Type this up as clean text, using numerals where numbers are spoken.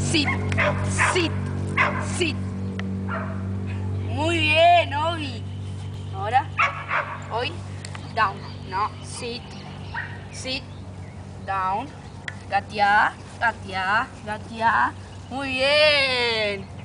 Sit, sit, sit. Muy bien, Obi. Ahora, hoy, down. No, sit, sit, down. Gateá, gateá, gateá. Muy bien.